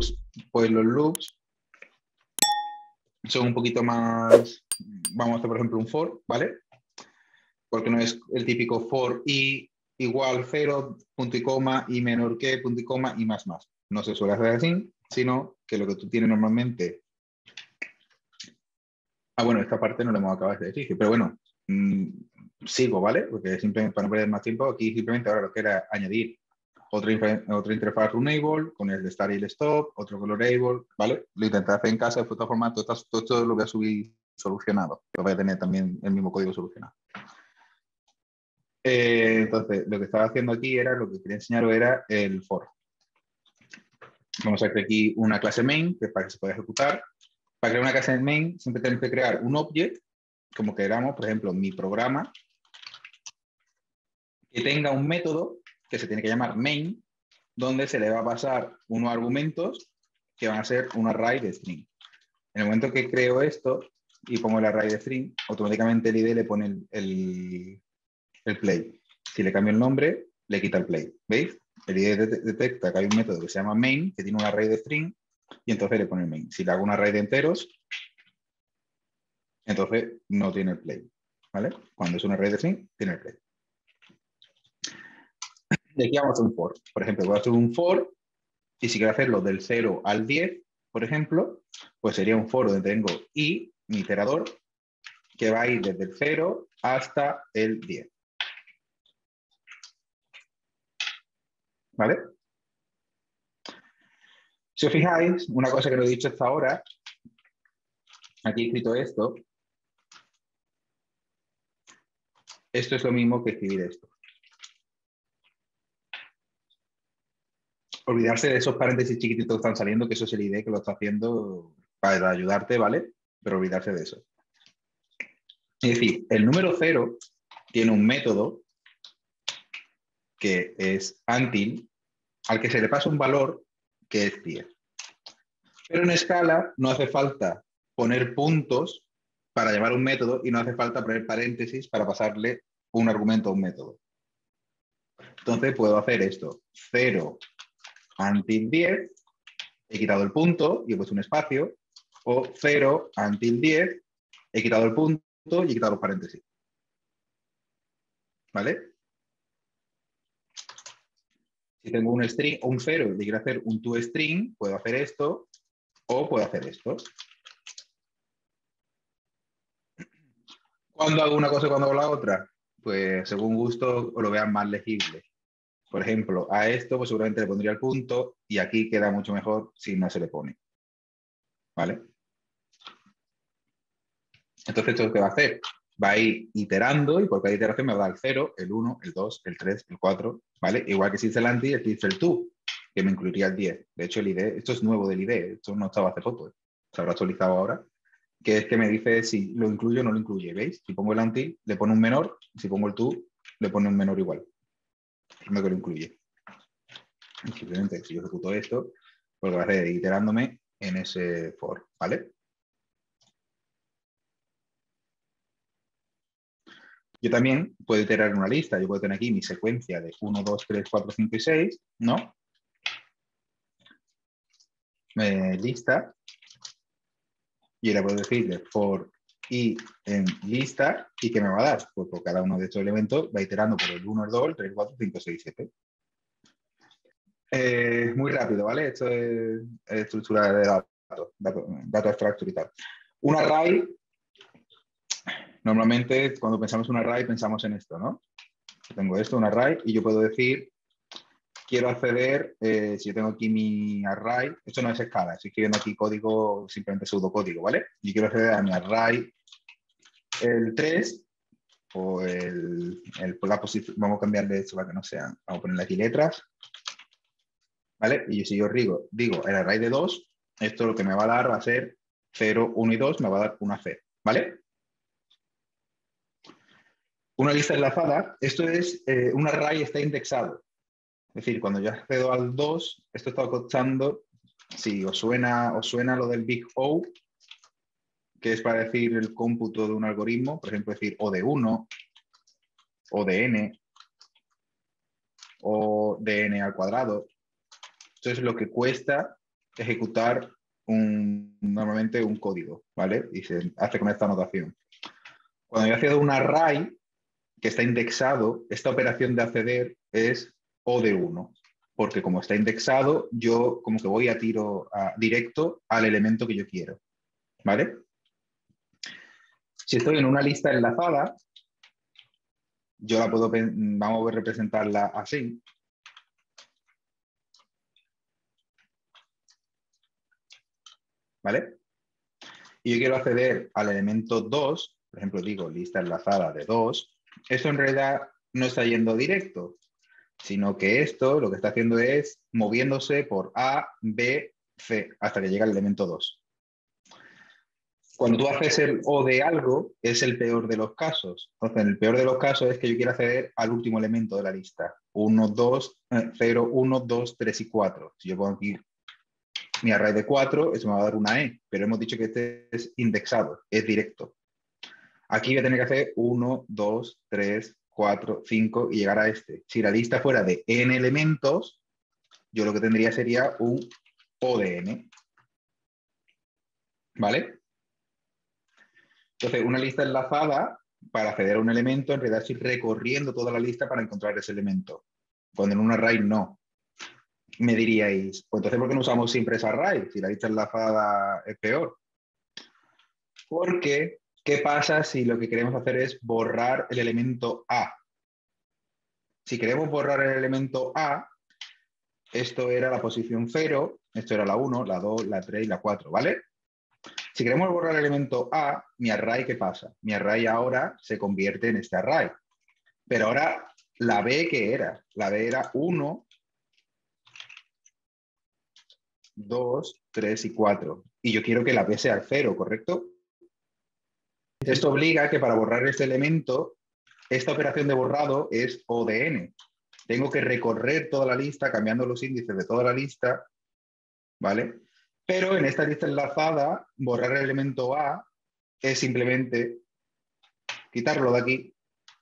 loops, pues los loops son un poquito más, vamos a hacer por ejemplo un for, ¿vale? Porque no es el típico for i igual 0, punto y coma, y menor que, punto y coma, y más. No se suele hacer así, sino que lo que tú tienes normalmente... Ah, bueno, esta parte no la hemos acabado de decir, pero bueno, sigo, ¿vale? Porque simplemente para no perder más tiempo, aquí simplemente ahora lo que era añadir otra interfaz runable con el start y el stop, otro colorable, ¿vale? Lo intenté hacer en casa, de todas formas, todo esto lo voy a subir solucionado, lo voy a tener también el mismo código solucionado. Entonces, lo que estaba haciendo aquí era, lo que quería enseñaros era el for. Vamos a crear aquí una clase main, que es para que se pueda ejecutar. Para crear una clase main, siempre tenemos que crear un object, como queramos, por ejemplo, mi programa, que tenga un método que se tiene que llamar main, donde se le va a pasar unos argumentos que van a ser un array de string. En el momento que creo esto y pongo el array de string, automáticamente el IDE le pone el play. Si le cambio el nombre, le quita el play. ¿Veis? El IDE detecta que hay un método que se llama main, que tiene un array de string, y entonces le pone el main. Si le hago un array de enteros, entonces no tiene el play. ¿Vale? Cuando es un array de string, tiene el play. Y aquí vamos a hacer un for. Por ejemplo, voy a hacer un for, y si quiero hacerlo del 0 al 10, por ejemplo, pues sería un for donde tengo i, mi iterador, que va a ir desde el 0 hasta el 10. ¿Vale? Si os fijáis, una cosa que no he dicho hasta ahora, aquí he escrito esto es lo mismo que escribir esto. Olvidarse de esos paréntesis chiquititos que están saliendo, que eso es el ID que lo está haciendo para ayudarte, ¿vale? Pero olvidarse de eso. Es decir, el número 0 tiene un método que es until, al que se le pasa un valor que es 10. Pero en escala no hace falta poner puntos para llamar un método y no hace falta poner paréntesis para pasarle un argumento a un método. Entonces puedo hacer esto, 0 until 10, he quitado el punto y he puesto un espacio, o 0 until 10, he quitado el punto y he quitado los paréntesis. ¿Vale? Si tengo un string o un 0 y quiero hacer un toString, puedo hacer esto o puedo hacer esto. ¿Cuándo hago una cosa y cuándo hago la otra? Pues según gusto o lo vean más legible. Por ejemplo, a esto pues seguramente le pondría el punto y aquí queda mucho mejor si no se le pone. ¿Vale? Entonces, ¿esto qué va a hacer? Va a ir iterando y por cada iteración me va a dar el 0, el 1, el 2, el 3, el 4, ¿vale? Igual que si dice el anti, aquí dice el to, que me incluiría el 10. De hecho, el IDE, esto es nuevo del IDE, esto no estaba hace poco, se habrá actualizado ahora, que es que me dice si lo incluye o no lo incluye, ¿veis? Si pongo el anti, le pone un menor, si pongo el to, le pone un menor igual. Dime que lo incluye. Y simplemente, si yo ejecuto esto, pues va a ir iterándome en ese for, ¿vale? Yo también puedo iterar una lista. Yo puedo tener aquí mi secuencia de 1, 2, 3, 4, 5 y 6, ¿no? Lista. Y ahora puedo decirle for i en lista. ¿Y qué me va a dar? Pues por cada uno de estos elementos va iterando por el 1, el 2, el 3, el 4, 5, 6, 7. Muy rápido, ¿vale? Esto es estructura de datos, datos abstractos y tal. Un array, normalmente cuando pensamos en un array pensamos en esto, ¿no? Tengo esto, un array, y yo puedo decir, quiero acceder, si yo tengo aquí mi array, esto no es escala, estoy escribiendo aquí código, simplemente pseudocódigo, ¿vale? Y quiero acceder a mi array, el 3, o la posición, vamos a cambiarle esto para que no sea, vamos a ponerle aquí letras, ¿vale? Y si yo digo el array de 2, esto lo que me va a dar va a ser 0, 1 y 2, me va a dar una C, ¿vale? Una lista enlazada, esto es, un array está indexado. Es decir, cuando yo accedo al 2, esto está contando, si os suena lo del Big O, que es para decir el cómputo de un algoritmo, por ejemplo, decir O de 1, O de n, o de n al cuadrado. Esto es lo que cuesta ejecutar normalmente un código, ¿vale? Y se hace con esta notación. Cuando yo accedo a un array que está indexado, esta operación de acceder es O de 1, porque como está indexado, yo como que voy a tiro directo al elemento que yo quiero, ¿vale? Si estoy en una lista enlazada, yo la puedo, vamos a representarla así. ¿Vale? Y yo quiero acceder al elemento 2, por ejemplo, digo lista enlazada de 2, esto en realidad no está yendo directo, sino que esto lo que está haciendo es moviéndose por A, B, C, hasta que llega al elemento 2. Cuando tú haces el O de algo, es el peor de los casos. Entonces, el peor de los casos es que yo quiero acceder al último elemento de la lista. 1, 2, 0, 1, 2, 3 y 4. Si yo pongo aquí mi array de 4, eso me va a dar una E, pero hemos dicho que este es indexado, es directo. Aquí voy a tener que hacer 1, 2, 3, 4, 5 y llegar a este. Si la lista fuera de n elementos, yo lo que tendría sería un O de n. ¿Vale? Entonces, una lista enlazada, para acceder a un elemento, en realidad estoy recorriendo toda la lista para encontrar ese elemento. Cuando en un array no. Me diríais, pues entonces, ¿por qué no usamos siempre ese array? Si la lista enlazada es peor. Porque, ¿qué pasa si lo que queremos hacer es borrar el elemento A? Si queremos borrar el elemento A, esto era la posición 0, esto era la 1, la 2, la 3 y la 4, ¿vale? Si queremos borrar el elemento A, mi array, ¿qué pasa? Mi array ahora se convierte en este array. Pero ahora, la B, ¿qué era? La B era 1, 2, 3 y 4. Y yo quiero que la B sea el 0, ¿correcto? Esto obliga a que para borrar este elemento, esta operación de borrado es O de n. Tengo que recorrer toda la lista, cambiando los índices de toda la lista, ¿vale? Pero en esta lista enlazada, borrar el elemento A es simplemente quitarlo de aquí.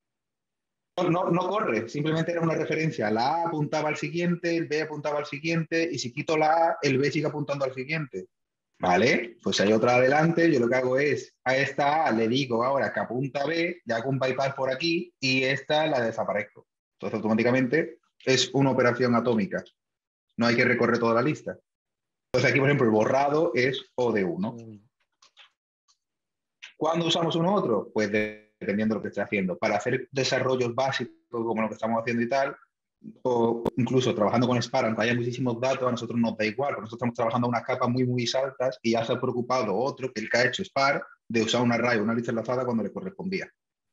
No corre, simplemente era una referencia. La A apuntaba al siguiente, el B apuntaba al siguiente, y si quito la A, el B sigue apuntando al siguiente. ¿Vale? Pues si hay otra adelante, yo lo que hago es a esta A le digo ahora que apunta a B, le hago un bypass por aquí y esta la desaparezco. Entonces automáticamente es una operación atómica. No hay que recorrer toda la lista. Entonces aquí, por ejemplo, el borrado es O de 1. ¿Cuándo usamos uno u otro? Pues dependiendo de lo que esté haciendo. Para hacer desarrollos básicos como lo que estamos haciendo y tal, o incluso trabajando con Spark, aunque haya muchísimos datos, a nosotros nos da igual, porque nosotros estamos trabajando a unas capas muy, muy altas y ya se ha preocupado otro, que el que ha hecho Spark, de usar un array o una lista enlazada cuando le correspondía.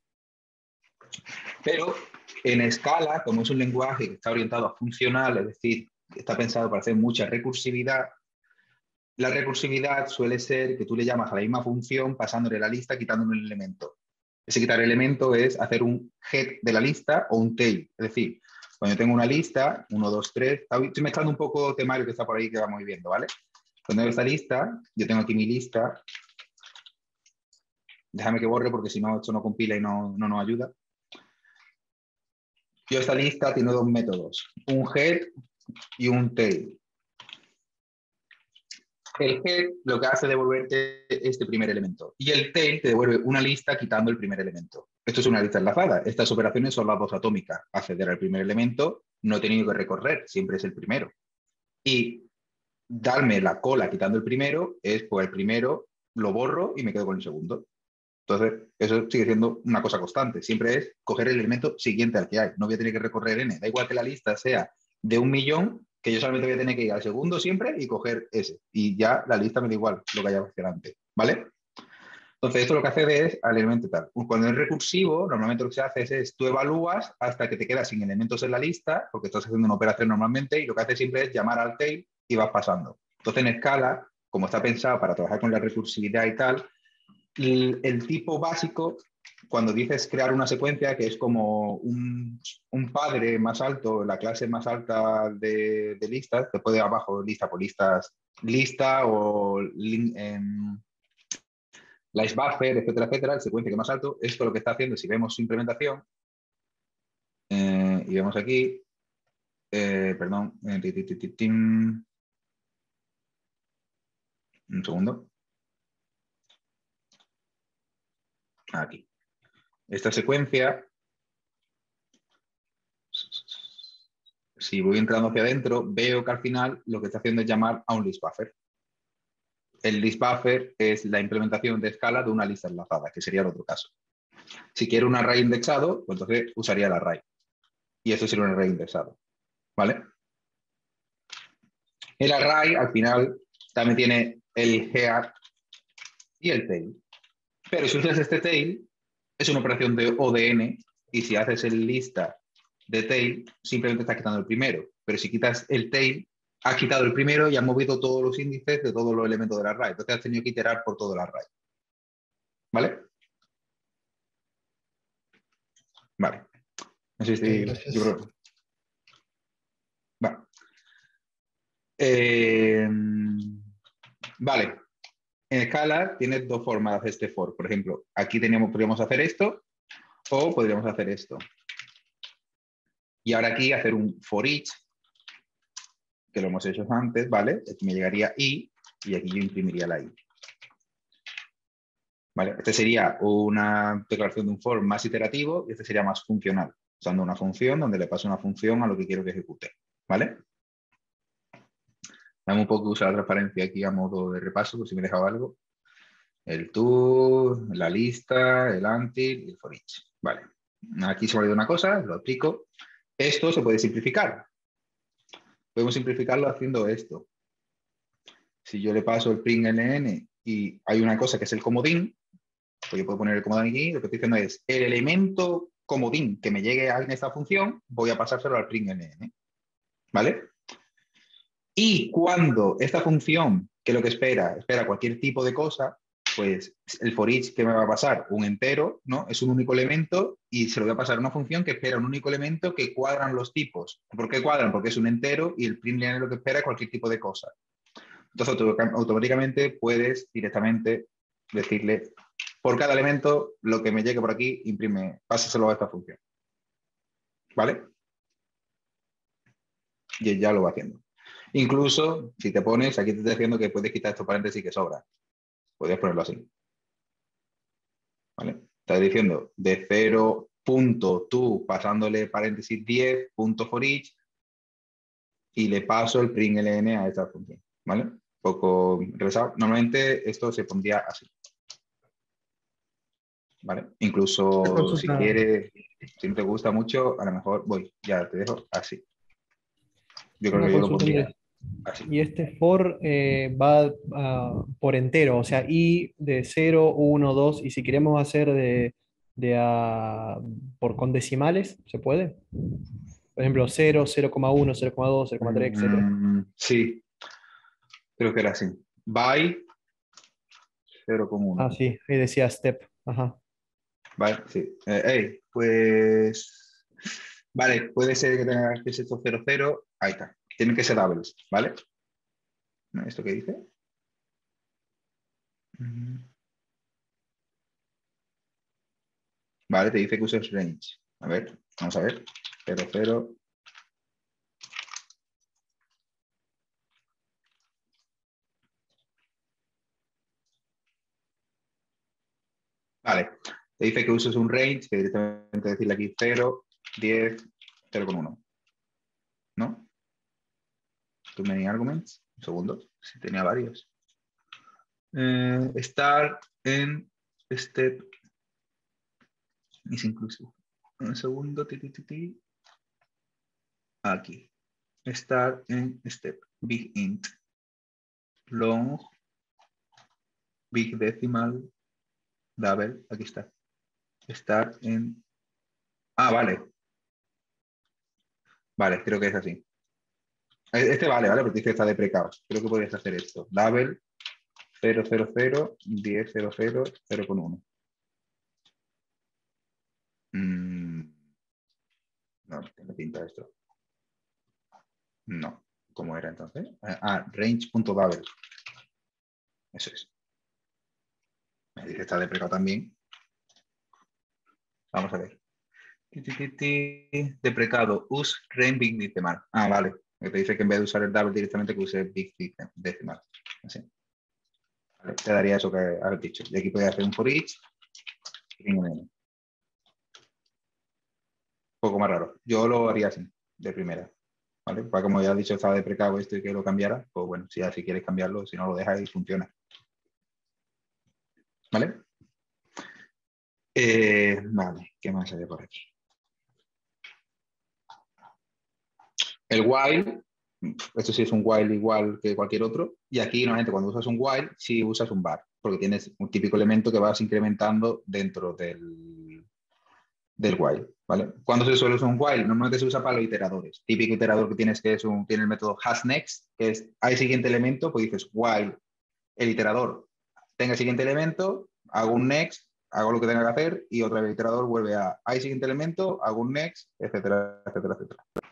Pero en Scala, como es un lenguaje que está orientado a funcional, es decir, está pensado para hacer mucha recursividad, la recursividad suele ser que tú le llamas a la misma función pasándole la lista, quitándole un elemento. Ese quitar elemento es hacer un head de la lista o un tail. Es decir, cuando yo tengo una lista, 1, 2, 3, estoy mezclando un poco temario que está por ahí que vamos viendo, ¿vale? Cuando tengo esta lista, yo tengo aquí mi lista. Déjame que borre porque si no, esto no compila y no nos ayuda. Yo esta lista tiene dos métodos, un head y un tail. El head lo que hace es devolverte este primer elemento y el tail te devuelve una lista quitando el primer elemento. Esto es una lista enlazada. Estas operaciones son las dos atómicas. Acceder al primer elemento no he tenido que recorrer, siempre es el primero. Y darme la cola quitando el primero es, pues el primero lo borro y me quedo con el segundo. Entonces, eso sigue siendo una cosa constante. Siempre es coger el elemento siguiente al que hay. No voy a tener que recorrer n. Da igual que la lista sea de 1.000.000, que yo solamente voy a tener que ir al segundo siempre y coger ese. Y ya la lista me da igual lo que haya antes. ¿Vale? Entonces, esto lo que hace es al elemento tal. Cuando es recursivo, normalmente lo que se hace es tú evalúas hasta que te quedas sin elementos en la lista, porque estás haciendo una operación normalmente, y lo que hace siempre es llamar al tail y vas pasando. Entonces, en Scala, como está pensado para trabajar con la recursividad y tal, el tipo básico, cuando dices crear una secuencia, que es como un padre más alto, la clase más alta de listas, después de abajo lista por listas, lista o slice buffer, etcétera, etcétera, el secuencia que más alto, esto lo que está haciendo, si vemos su implementación, y vemos aquí, perdón, Un segundo. Aquí. Esta secuencia, si voy entrando hacia adentro, veo que al final lo que está haciendo es llamar a un list buffer. El list buffer es la implementación de escala de una lista enlazada, que sería el otro caso. Si quiero un array indexado, pues entonces usaría el array. Y esto sería un array indexado. ¿Vale? El array, al final, también tiene el head y el tail. Pero si usas este tail, es una operación de ODN, y si haces el lista de tail, simplemente estás quitando el primero. Pero si quitas el tail, has quitado el primero y has movido todos los índices de todos los elementos del array. Entonces has tenido que iterar por todo el array. ¿Vale? Vale. No sé si... Gracias. Yo creo... Vale. Vale. En Scala tienes dos formas de hacer este for. Por ejemplo, aquí podríamos hacer esto o podríamos hacer esto. Y ahora aquí hacer un for each, que lo hemos hecho antes, ¿vale? Aquí me llegaría i y aquí yo imprimiría la i. ¿Vale? Este sería una declaración de un for más iterativo y este sería más funcional, usando una función donde le paso una función a lo que quiero que ejecute. ¿Vale? Dame un poco de usar la transparencia aquí a modo de repaso, por si me he dejado algo. El to, la lista, el until y el for each. Vale. Aquí se me ha olvidado una cosa, lo explico. Esto se puede simplificar. Podemos simplificarlo haciendo esto. Si yo le paso el println y hay una cosa que es el comodín, pues yo puedo poner el comodín aquí, lo que estoy diciendo es el elemento comodín que me llegue en esta función, voy a pasárselo al println. ¿Vale? Y cuando esta función, que lo que espera cualquier tipo de cosa, pues el for each que me va a pasar un entero, ¿no? Es un único elemento y se lo voy a pasar a una función que espera un único elemento que cuadran los tipos. ¿Por qué cuadran? Porque es un entero y el println lo que espera es cualquier tipo de cosa. Entonces automáticamente puedes directamente decirle por cada elemento lo que me llegue por aquí, imprime, pásaselo a esta función. ¿Vale? Y ya lo va haciendo. Incluso si te pones, aquí te estoy diciendo que puedes quitar estos paréntesis que sobran. Podrías ponerlo así. ¿Vale? Estás diciendo de 0 punto tú pasándole paréntesis 10 punto for each y le paso el println a esta función. ¿Vale? Un poco revisado. Normalmente esto se pondría así. ¿Vale? Incluso si quieres, si no te gusta mucho, a lo mejor ya te dejo así. Yo creo Una que yo lo consulta, pondría Andrés. así. Y este for va por entero, o sea, i de 0, 1, 2, y si queremos hacer con decimales, ¿se puede? Por ejemplo, 0, 0,1, 0,2, 0,3, etcétera. Sí, creo que era así. By 0,1. Ah, sí, ahí decía step. Ajá. Vale, sí. Pues. Vale, puede ser que tenga que ser esto 0, 0. Ahí está. Tienen que ser doubles, ¿vale? ¿Esto qué dice? Vale, te dice que uses range. A ver, vamos a ver. 0, 0. Vale, te dice que uses un range, que directamente decirle aquí 0, 10, 0,1. ¿No? ¿Too many arguments? Un segundo, si tenía varios. Start en step is inclusive. Un segundo, aquí. Start en step, big int, long, big decimal, double, aquí está. Start en... Ah, vale. Vale, creo que es así. Este vale, porque dice que está deprecado. Creo que podrías hacer esto. Double, 0, 0, 0, 10, 0, 0, 0,1. No, tiene pinta esto. No. ¿Cómo era entonces? Range.double. Eso es. Me dice que está deprecado también. Vamos a ver. Deprecado. Use range big decimal. Ah, vale. Te dice que en vez de usar el double directamente que use big decimal. Así. ¿vale? Te daría eso que has dicho. Y aquí podría hacer un for each. Un poco más raro. Yo lo haría así, de primera. ¿Vale? Para como ya has dicho, estaba de precaudo esto y que lo cambiara, pues bueno, si quieres cambiarlo, si no lo dejas y funciona. ¿Vale? Vale, ¿qué más hay por aquí? El while, esto sí es un while igual que cualquier otro, y aquí normalmente cuando usas un while, sí usas un var, porque tienes un típico elemento que vas incrementando dentro del while, ¿vale? ¿Cuándo se suele usar un while? Normalmente se usa para los iteradores. Típico iterador que tienes que tiene el método hasNext, que es, hay siguiente elemento, pues dices while el iterador tenga el siguiente elemento, hago un next, hago lo que tenga que hacer y otra vez el iterador vuelve a hay siguiente elemento, hago un next, etcétera, etcétera, etcétera.